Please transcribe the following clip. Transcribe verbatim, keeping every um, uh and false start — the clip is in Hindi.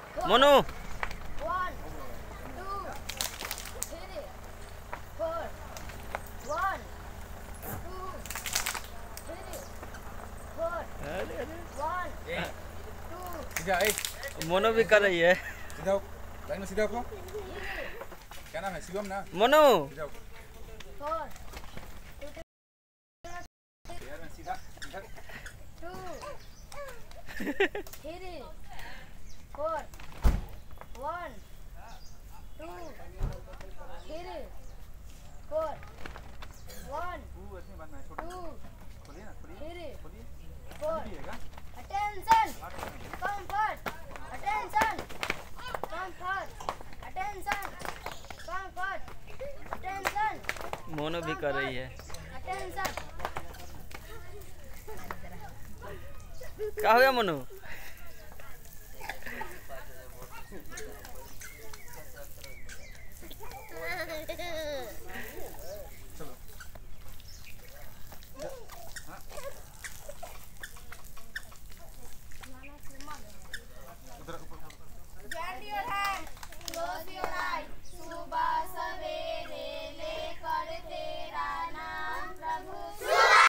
Monu One, two, three, four. One, two, three, four. अरे अरे One, two, सीधा ए मोनू भी कर रही है। सीधा हो लाइन में सीधा हो क्या नाम है शिवम ना मोनू सीधा हो four, यार मैं सीधा सीधा two, three, four. One, two, three, four. One, तू ऐसे बात मैं छोड़ two, खोलिए ना खोलिए three, खोलिए four. खोलिएगा Attention! Comfort! Attention! Comfort! Attention! Comfort! Attention! Monu भी कर रही है। Attention! क्या हो गया मोनू? चलो उधर ऊपर Bend your hand. Close your eyes. Suba.